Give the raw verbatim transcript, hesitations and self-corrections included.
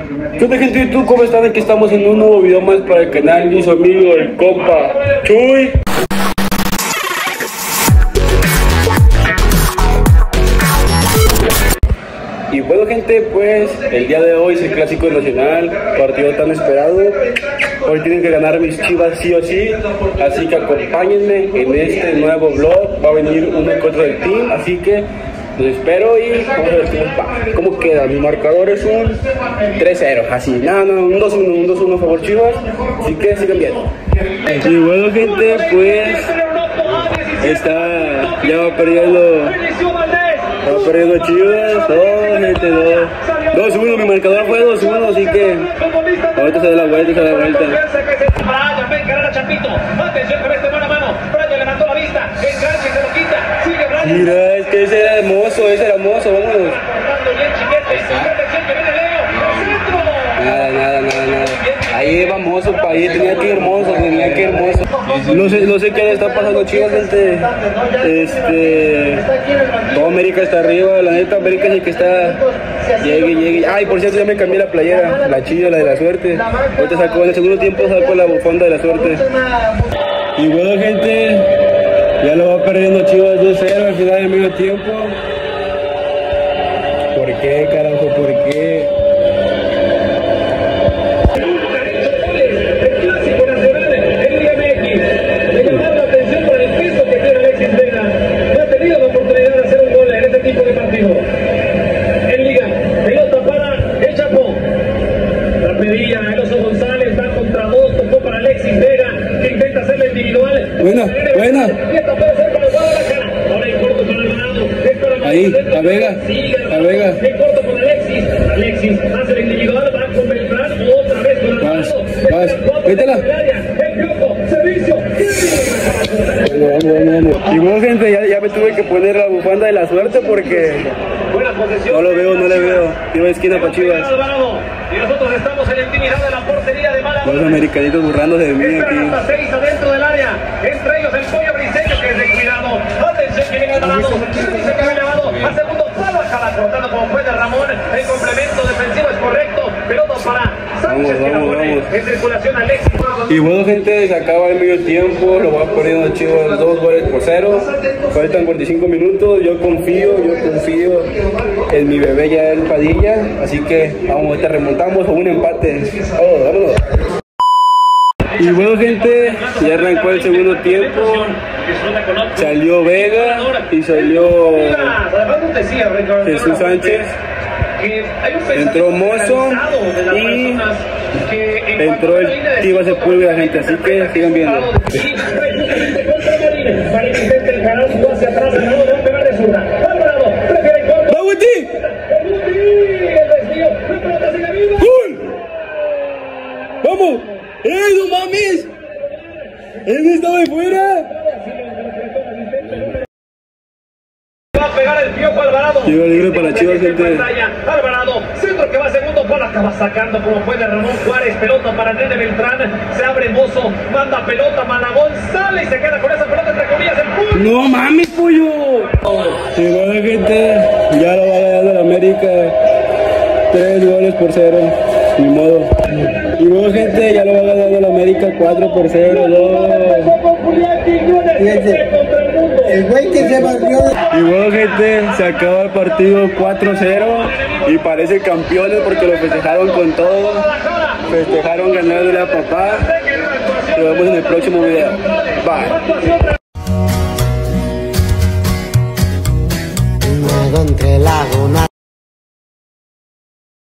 ¿Qué onda, gente de YouTube? ¿Cómo están? Aquí estamos en un nuevo video más para el canal de su amigo el compa Chuy. Y bueno, gente, pues el día de hoy es el Clásico Nacional, partido tan esperado. Hoy tienen que ganar mis Chivas sí o sí, así que acompáñenme en este nuevo vlog. Va a venir un encuentro del team, así que los espero y vamos a ver cómo, cómo queda. Mi marcador es un tres cero, así, no, no, un dos uno, un dos uno a favor Chivas, así que sigan viendo. Y bueno, gente, pues está, ya va perdiendo. Va perdiendo Chivas, dos, gente, dos. dos uno, mi marcador fue dos uno, así que ahorita se da la vuelta, se da la vuelta. Brian, ven, carrera Chapito. Atención con este mano a mano. Brian levantó la vista. Enganche, se lo quita. Sigue Brian. Mira, es que ese era hermoso, ese era hermoso, vámonos. Cortando bien Chiquete. Atención que viene Leo. Centro. Nada, nada, nada, nada. Ahí vamos, pa' ahí tenía que ir hermoso, tenía que ir hermoso. No sé, no sé qué le está pasando a Chivas, gente. Este. Toda América está arriba, la neta, América es el que está. Llegue, llegue. Ay, por cierto, ya me cambié la playera, la chida, la de la suerte. Ahorita sacó, en el segundo tiempo sacó la bufanda de la suerte. Y bueno, gente, ya lo va perdiendo Chivas dos cero al final del medio tiempo. ¿Por qué, carajo? ¿Por qué? Buena, buena. Ahí, a Vega, a Vega. En corto con Alexis. Alexis hace el individual, va con Beltrán, otra vez con Vas, vas, métela. Servicio. Vamos, vamos, vamos. Y bueno, gente, ya, ya me tuve que poner la bufanda de la suerte porque no lo veo, no le veo. Iba a esquina para Chivas. Y nosotros estamos en la intimidad de la portería de Málaga. Los americanitos burlándose de mí aquí. Hasta seis adentro del área. Entre ellos el pollo briseño que es descuidado. Atención que viene ganado. Dice que ha elevado a segundo palo. Acaba cortando como fue de Ramón. El complemento defensivo es correcto. Pelota para Sánchez que la pone en circulación Alexis. Y bueno, gente, se acaba el medio tiempo. Lo va perdiendo Chivas dos goles por cero. Faltan cuarenta y cinco minutos. Yo confío, yo confío en mi bebé ya el Padilla. Así que vamos, ahorita remontamos a un empate. Oh, vámonos. Y bueno, gente, ya arrancó el segundo tiempo. Salió Vega y salió Jesús Sánchez. Entró Mozo y entró el Chivas Sepúlveda, gente. Así que sigan viendo. ¡Vamos! ¡Eh, no mames! ¡Él estaba de fuera! Va a pegar el Piojo Alvarado. Llega libre para Chivas, gente. Alvarado, centro que va segundo palo, acaba sacando como fue de Ramón Juárez. Pelota para Andrés de Beltrán. Se abre Mozo, manda pelota, Malagón sale y se queda con esa pelota entre comillas el Pulpo. ¡No mames, pollo! Y bueno, gente, ya lo va ganando el América. Tres goles por cero. Ni modo. Y bueno, gente, ya lo va ganando el América cuatro por cero, dos. Fíjense, el güey que se barrió. Y bueno, gente, se acaba el partido cuatro cero y parece campeones porque lo festejaron con todo. Festejaron ganándole a papá. Nos vemos en el próximo video. Bye. Nado entre lagunas.